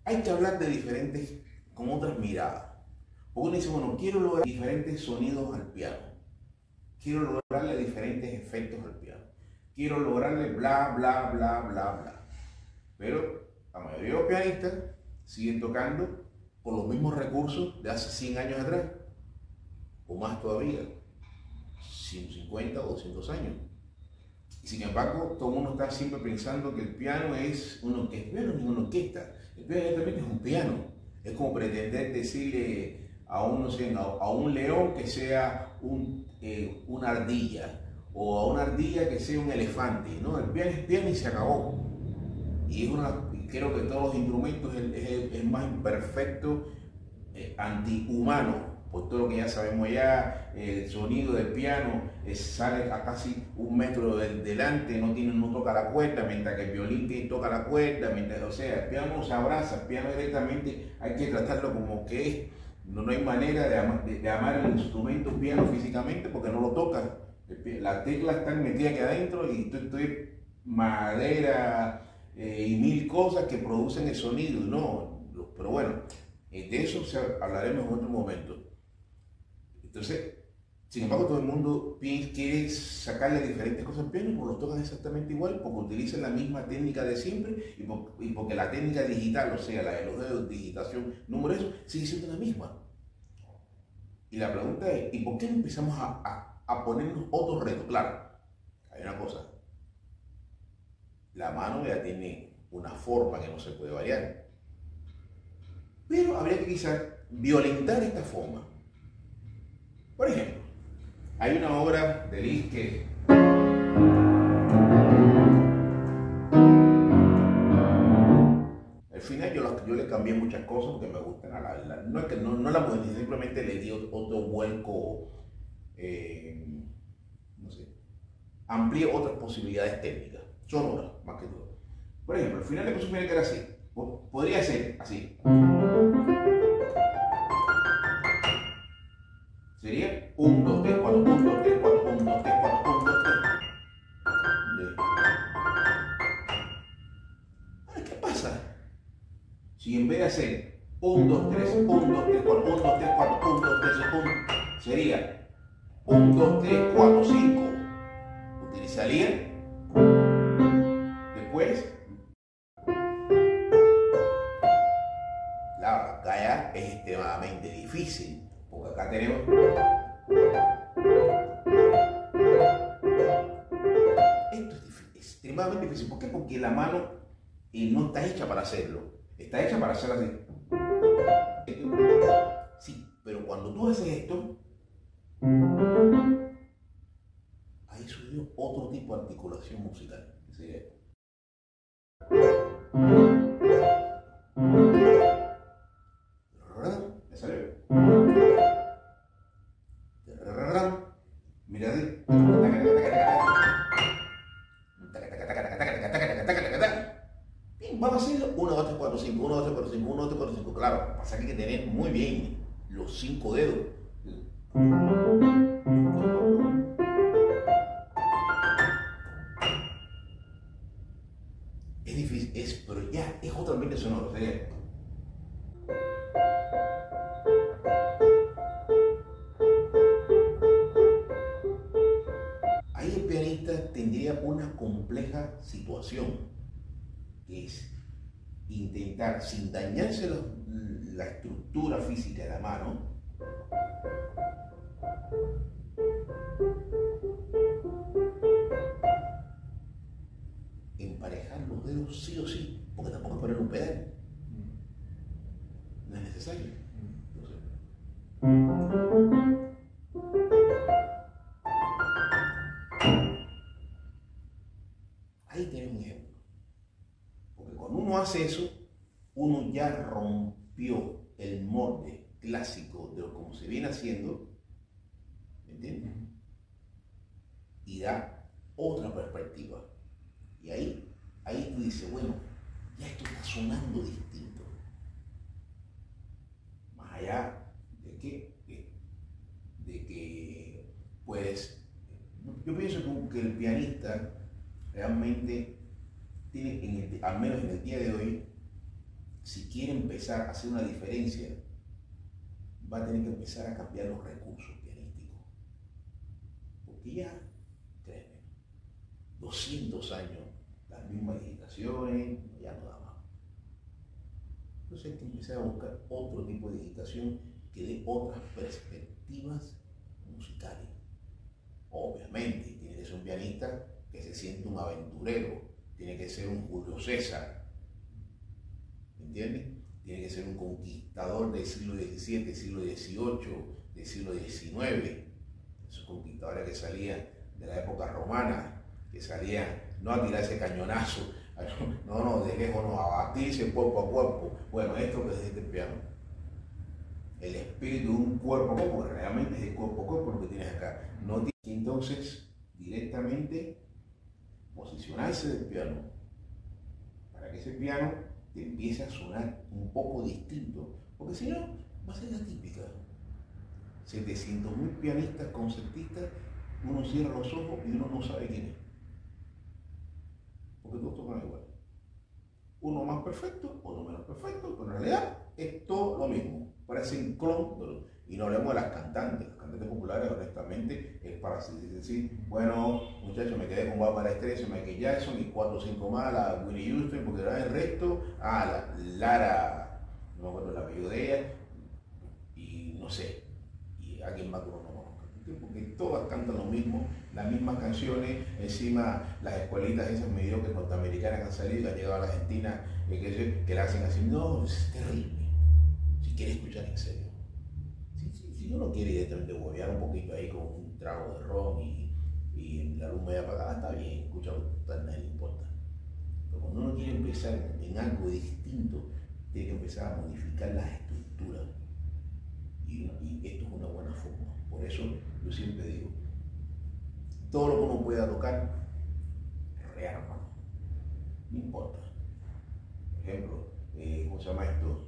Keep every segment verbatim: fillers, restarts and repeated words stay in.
hay que hablar de diferentes, con otras miradas. Porque uno dice, bueno, quiero lograr diferentes sonidos al piano, quiero lograrle diferentes efectos al piano, quiero lograrle bla, bla, bla, bla, bla. Pero la mayoría de los pianistas siguen tocando con los mismos recursos de hace cien años atrás, o más todavía, ciento cincuenta o doscientos años. Y sin embargo, todo el mundo está siempre pensando que el piano es una orquesta. El piano no es una orquesta, el piano realmente es un piano. Es como pretender decirle a un, no sé, a un león que sea un, eh, una ardilla, o a una ardilla que sea un elefante. No, el piano es piano y se acabó. Y es una, creo que de todos los instrumentos es, es el más imperfecto, eh, antihumano. Por todo lo que ya sabemos ya, el sonido del piano es, sale a casi un metro del, delante, no, tiene, no toca la cuerda, mientras que el violín que toca la cuerda, mientras, o sea, el piano no se abraza, el piano directamente hay que tratarlo como que es, no, no hay manera de, ama, de, de amar el instrumento piano físicamente porque no lo tocas, las teclas están metidas aquí adentro y tú estoy madera eh, y mil cosas que producen el sonido, no, pero bueno, de eso o sea, hablaremos en otro momento. Entonces, sin embargo, todo el mundo quiere sacarle diferentes cosas al piano y pues lo tocan exactamente igual porque utilizan la misma técnica de siempre y, por, y porque la técnica digital, o sea, la de los dedos, digitación, número, eso, sigue siendo la misma. Y la pregunta es, ¿y por qué no empezamos a, a, a ponernos otros retos? Claro, hay una cosa, la mano ya tiene una forma que no se puede variar, pero habría que quizás violentar esta forma. Por ejemplo, hay una obra de Liszt que al final yo, la, yo le cambié muchas cosas porque me gustan. A la, la, no es que no, no la modernicé, simplemente le di otro vuelco, eh, no sé, amplié otras posibilidades técnicas, sonoras más que todo. Por ejemplo, al final la cosa que era así, podría ser así. Sería uno, dos, tres, cuatro, uno, dos, tres, cuatro, uno, dos, tres, cuatro, uno, dos, tres. Ahora, ¿qué pasa? Si en vez de hacer uno, dos, tres, uno, dos, tres, cuatro, uno, dos, tres, cuatro, uno, dos, tres, uno, sería uno, dos, tres, cuatro, cinco. Utilizaría después. Claro, acá ya es extremadamente difícil. Porque acá tenemos esto es, es extremadamente difícil. ¿Por qué? Porque la mano eh, no está hecha para hacerlo. Está hecha para hacer así. Sí, pero cuando tú haces esto, ahí surgió otro tipo de articulación musical. Que sería esto. ¿Me salió? Mira así. Vamos a hacerlo uno, dos, tres, cuatro, cinco, uno, dos, tres, cuatro, cinco, uno, dos, tres, cuatro, cinco. Claro, pasa que hay que tener muy bien los cinco dedos. Es difícil, es, pero ya es otro ambiente sonoro. ¿Sería? Ahí el pianista tendría una compleja situación, que es intentar, sin dañarse la, la estructura física de la mano, emparejar los dedos sí o sí, porque tampoco es poner un pedal. No es necesario. Ahí tenemos un ejemplo. Porque cuando uno hace eso, uno ya rompió el molde clásico de lo como se viene haciendo, ¿me entiendes? Y da otra perspectiva. Y ahí, ahí tú dices, bueno, ya esto está sonando distinto. Más allá de que, de, de que pues, yo pienso que el pianista realmente tiene, en el, al menos en el día de hoy, si quiere empezar a hacer una diferencia, va a tener que empezar a cambiar los recursos pianísticos. Porque ya, créeme, doscientos años, las mismas digitaciones, ya no da más. Entonces hay que empezar a buscar otro tipo de digitación que dé otras perspectivas musicales. Obviamente, tiene que ser un pianista que se siente un aventurero, tiene que ser un Julio César, ¿me entiendes? Tiene que ser un conquistador del siglo diecisiete, siglo dieciocho, del siglo diecinueve, esos conquistadores que salían de la época romana, que salían no a tirarse cañonazo, no, no, de lejos no, a batirse cuerpo a cuerpo. Bueno, esto que es este piano, el espíritu de un cuerpo a cuerpo, realmente es el cuerpo a cuerpo lo que tienes acá. No tienes que entonces directamente posicionarse del piano para que ese piano te empiece a sonar un poco distinto, porque si no, va a ser la típica. setecientos mil pianistas, concertistas, uno cierra los ojos y uno no sabe quién es, porque todos tocan igual. Uno más perfecto, otro menos perfecto, pero en realidad es todo lo mismo, parecen clon. Y no hablemos de las cantantes, las cantantes populares, honestamente, es para decir, bueno, muchachos, me quedé con Bárbara Streisand, Michael Jackson y cuatro o cinco más, la Whitney Houston, porque era el resto, ah, la Lara, no me acuerdo el apellido de ella, y no sé, y alguien más que no conozca, porque todas cantan lo mismo, las mismas canciones, encima las escuelitas esas mediocres norteamericanas que han salido y que han llegado a la Argentina, eh, que, que la hacen así, no, es terrible, si quieres escuchar en serio. Si uno quiere directamente huevear un poquito ahí con un trago de ron y, y la luz media apagada, está bien, escucha, a nadie le importa. Pero cuando uno quiere empezar en algo distinto, tiene que empezar a modificar las estructuras. Y, y esto es una buena forma. Por eso yo siempre digo, todo lo que uno pueda tocar, rearma. No importa. Por ejemplo, eh, ¿cómo se llama esto?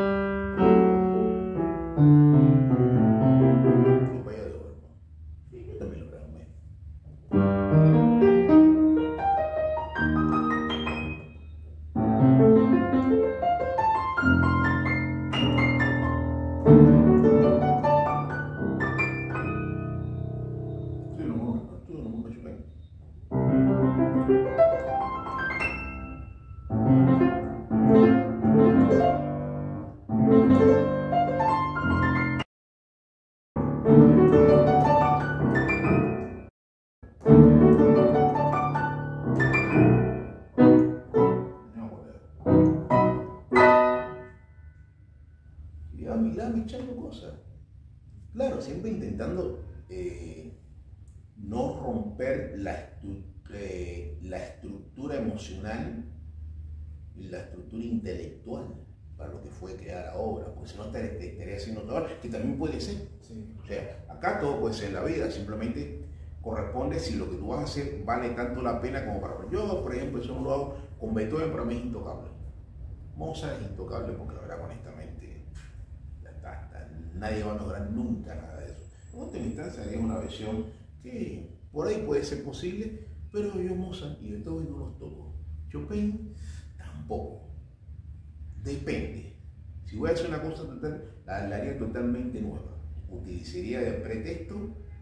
Claro, siempre intentando eh, no romper la, estru eh, la estructura emocional y la estructura intelectual para lo que fue crear la obra, porque si no estaría haciendo todo, que también puede ser. Sí. O sea, acá todo puede ser en la vida, simplemente corresponde si lo que tú vas a hacer vale tanto la pena como para... Yo, por ejemplo, eso no lo hago con Beethoven, para mí es intocable. Mozart es intocable porque la verdad, honestamente, ya está, está, nadie va a lograr nunca nada de eso. En última instancia haría una versión que por ahí puede ser posible, pero yo Mozart y Beethoven no los toco. Chopin tampoco. Depende. Si voy a hacer una cosa total, la, la haría totalmente nueva. Utilizaría de pretexto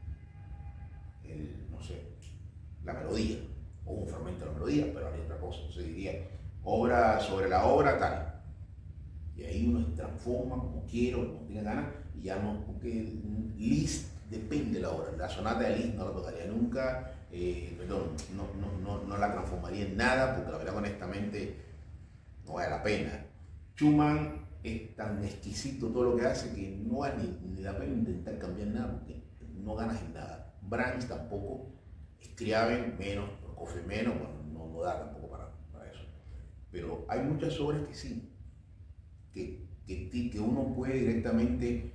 el, no sé, la melodía o un fragmento de la melodía, pero haría otra cosa. Se diría obra sobre la obra tal. Y ahí uno se transforma como quiero, como tiene ganas, y ya no, porque Liszt depende de la obra. La sonata de Liszt no la tocaría nunca, eh, perdón, no, no, no, no la transformaría en nada, porque la verdad, honestamente, no vale la pena. Schumann es tan exquisito todo lo que hace que no vale ni, ni la pena intentar cambiar nada, porque no ganas en nada. Brahms tampoco, Scriabin menos, Prokofiev menos, bueno, no, no da tampoco para, para eso. Pero hay muchas obras que sí, que, que, que uno puede directamente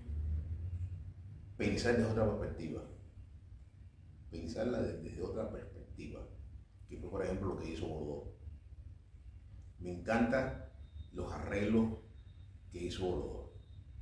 pensar desde otra perspectiva, pensarla desde otra perspectiva, que fue por ejemplo lo que hizo Godot. Me encantan los arreglos que hizo Godot.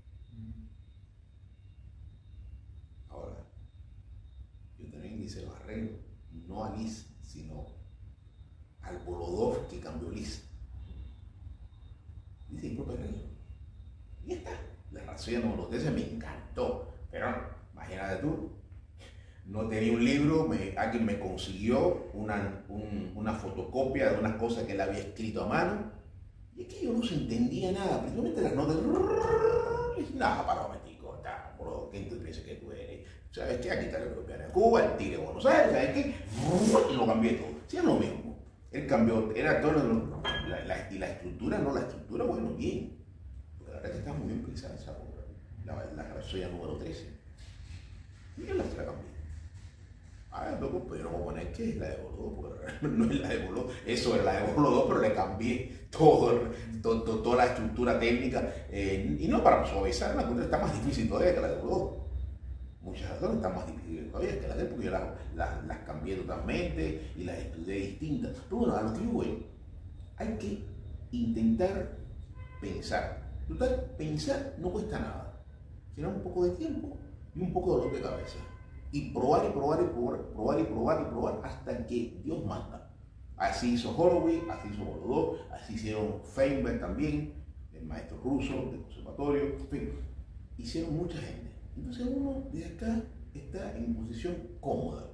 Ahora, yo también hice los arreglos, no a Liszt, sino al Bolodov que cambió Liszt. dice mi propio arreglo. Y ya está. La rhapsodia número trece me encantó. Pero imagínate tú, no tenía un libro, me, alguien me consiguió una, un, una fotocopia de unas cosas que él había escrito a mano. Y es que yo no se entendía nada, principalmente las notas. Nada, para un momentico, bro, ¿quién tú piensas que tú eres? ¿Sabes qué? Aquí está el europeo de Cuba, el tigre de Buenos Aires, ¿sabes qué? Y lo cambié todo. Sí, es lo mismo. Él cambió, era todo lo, la, la, y la estructura, no, la estructura, bueno, bien. Porque la verdad que está muy bien pensada esa obra, la, la rhapsodia número trece. Y yo la, la cambié. Ah, loco, pero no voy a poner que es la de Boló, porque no es la de Boló, eso es la de Boló dos, pero le cambié todo, todo, todo, toda la estructura técnica, eh, y no para suavizar, la cuestión está más difícil todavía que la de Boló. Muchas razones están más difíciles todavía que la de él, porque yo las, las, las cambié totalmente y las estudié distintas. Pero bueno, a lo que yo voy, hay que intentar pensar. Total, pensar no cuesta nada, será un poco de tiempo y un poco de dolor de cabeza. Y probar y probar y probar, probar y probar y probar hasta que Dios manda. Así hizo Horowitz, así hizo Bolodó, así hicieron Feinberg también, el maestro ruso del conservatorio, en fin, hicieron mucha gente. Entonces uno de acá está en posición cómoda.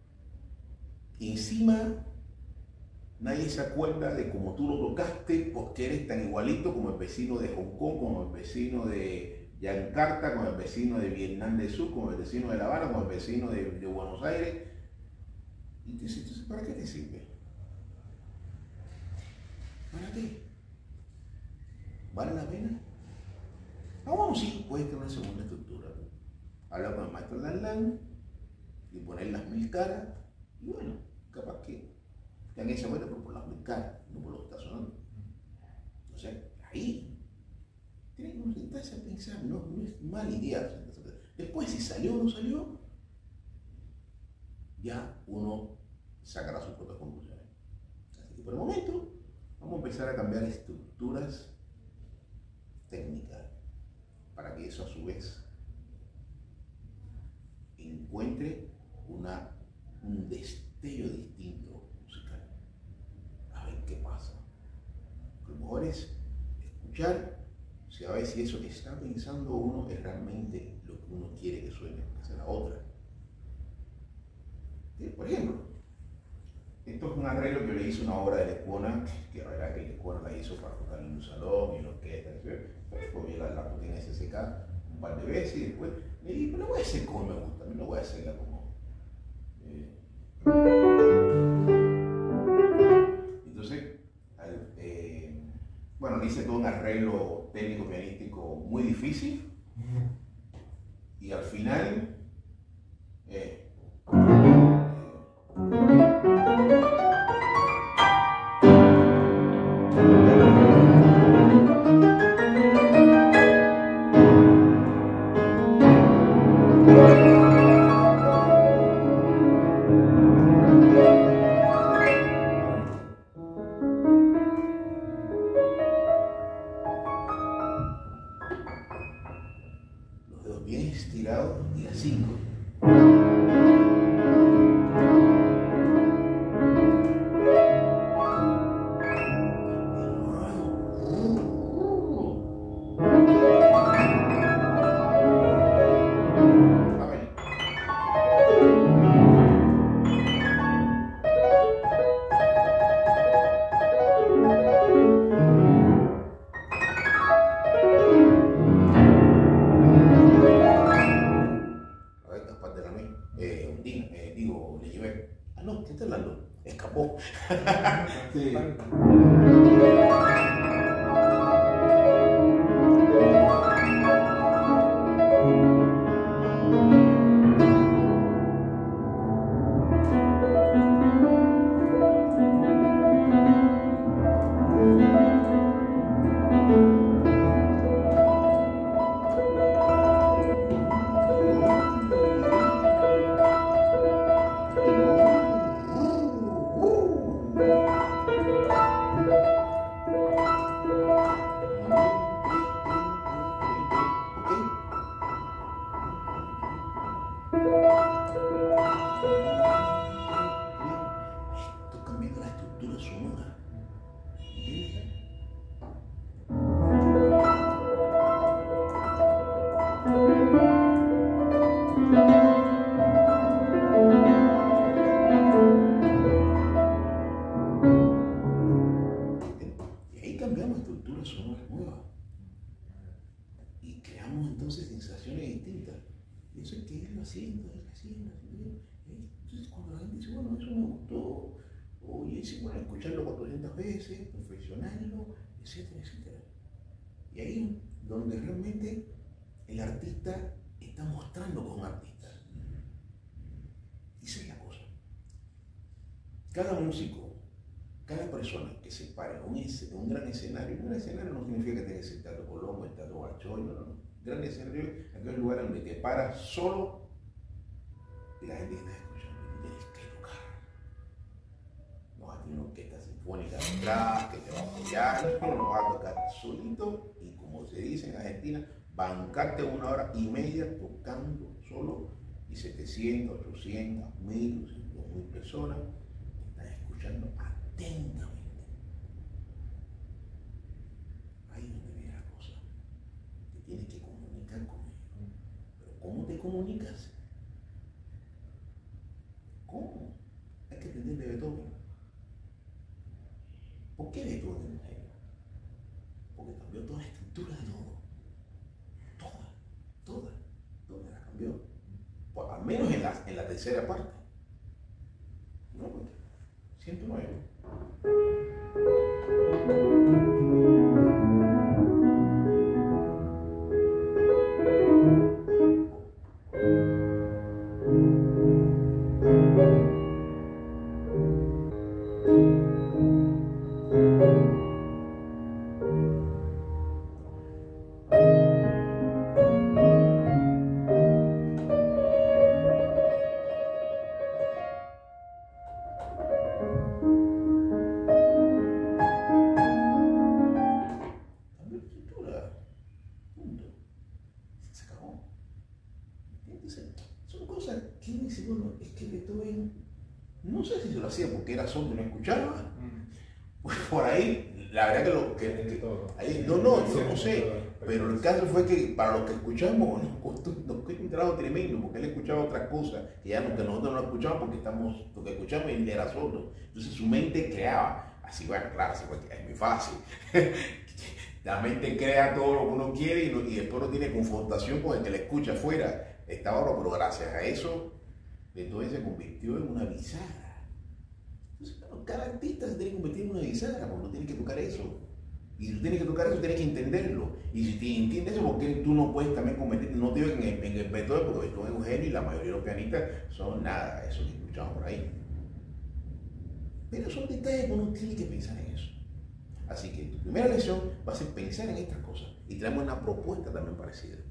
Encima nadie se acuerda de cómo tú lo tocaste porque eres tan igualito como el vecino de Hong Kong, como el vecino de Yakarta, con el vecino de Vietnam del Sur, con el vecino de La Habana, con el vecino de, de Buenos Aires. Y te dices, entonces, ¿para qué te sirve? ¿Para qué? ¿Vale la pena? Ah, bueno, sí, puedes tener una segunda estructura. Hablar con el maestro Lanlan y poner las mil caras. Y bueno, capaz que te han hecho bueno, pero por las mil caras, no por lo que está sonando. Entonces, ahí tienen que sentarse a pensar, no, no es mala idea. Después, si salió o no salió, ya uno sacará sus propias conclusiones. Así que por el momento, vamos a empezar a cambiar estructuras técnicas para que eso a su vez encuentre una, un destello distinto musical. A ver qué pasa. Lo mejor es escuchar. Si a ver si eso que está pensando uno es realmente lo que uno quiere que suene, que sea la otra. ¿Sí? Por ejemplo, esto es un arreglo que le hizo una obra de Lecuona, que la verdad que Lecuona la hizo para tocar en un salón y en orquesta, pues la, la puse en S S K un par de veces y después le dije, pero la voy a hacer como me gusta, no voy a hacerla como... Eh. Entonces, eh, bueno, le hice todo un arreglo técnico pianístico muy difícil y al final eh, bien estirado y a cinco. cambiamos estructuras sonoras nuevas y creamos entonces sensaciones distintas. Y eso hay que irlo haciendo, irlo haciendo, haciendo. Entonces cuando la gente dice, bueno, eso me gustó, oye, sí, bueno, escucharlo cuatrocientas veces, perfeccionarlo, etcétera, etcétera. Y ahí donde realmente el artista está mostrando como artista. Esa es la cosa. Cada músico, cada persona que se pare en un, en un gran escenario, un gran escenario no significa que tenga que ser el Teatro Colón, el Teatro Bachoy, no, no, no. Gran escenario es aquel lugar donde te paras solo y la gente está escuchando y tienes que tocar. No vas a tener una orquesta sinfónica detrás que te va a apoyar, no, no vas a tocar solito y como se dice en Argentina, bancarte una hora y media tocando solo y setecientas, ochocientas, mil, dos mil personas te están escuchando atentamente. Ahí es donde viene la cosa. Te tienes que comunicar con ellos. Pero ¿cómo te comunicas? ¿Cómo? Hay que entender de Beethoven. ¿Por qué Beethoven es un genio? Porque cambió toda la estructura de todo. Toda, toda, toda la cambió. Pues, al menos en la, en la tercera parte. No, pues, ciento nueve. No sé si se lo hacía porque era sordo y no escuchaba. Pues por ahí, la verdad que lo que, que ahí, no, no, yo no sé. Pero el caso fue que para los que escuchamos nos costó, nos costó un trabajo tremendo, porque él escuchaba otras cosas que ya no, que nosotros no escuchábamos porque estamos, lo que escuchamos él era sordo. Entonces su mente creaba. Así, bueno, claro, así, pues, es muy fácil. La mente crea todo lo que uno quiere y, no, y después no tiene confrontación con el que le escucha afuera. Está ahora, pero gracias a eso, entonces se convirtió en una bisagra. Entonces, bueno, cada artista se tiene que convertir en una bisagra, porque no tiene que tocar eso. Y si tú tienes que tocar eso, tienes que entenderlo. Y si te entiendes eso, ¿por qué tú no puedes también convertirte? No te digo en el, en el Beethoven, porque Beethoven es un genio y la mayoría de los pianistas son nada, eso que escuchamos por ahí. Pero son detalles que uno tiene que pensar en eso. Así que tu primera lección va a ser pensar en estas cosas y traemos una propuesta también parecida.